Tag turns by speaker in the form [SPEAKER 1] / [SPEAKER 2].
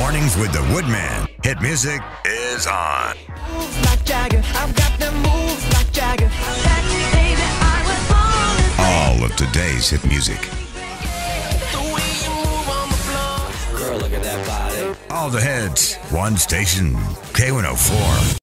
[SPEAKER 1] Mornings with the Woodman. Hit music is on.
[SPEAKER 2] Moves like Jagger. I've got them moves like Jagger. That baby, I was born.
[SPEAKER 1] All of today's hit music.
[SPEAKER 2] The way you move on the floor.
[SPEAKER 3] Girl, look at that body.
[SPEAKER 1] All the hits. One station. K104.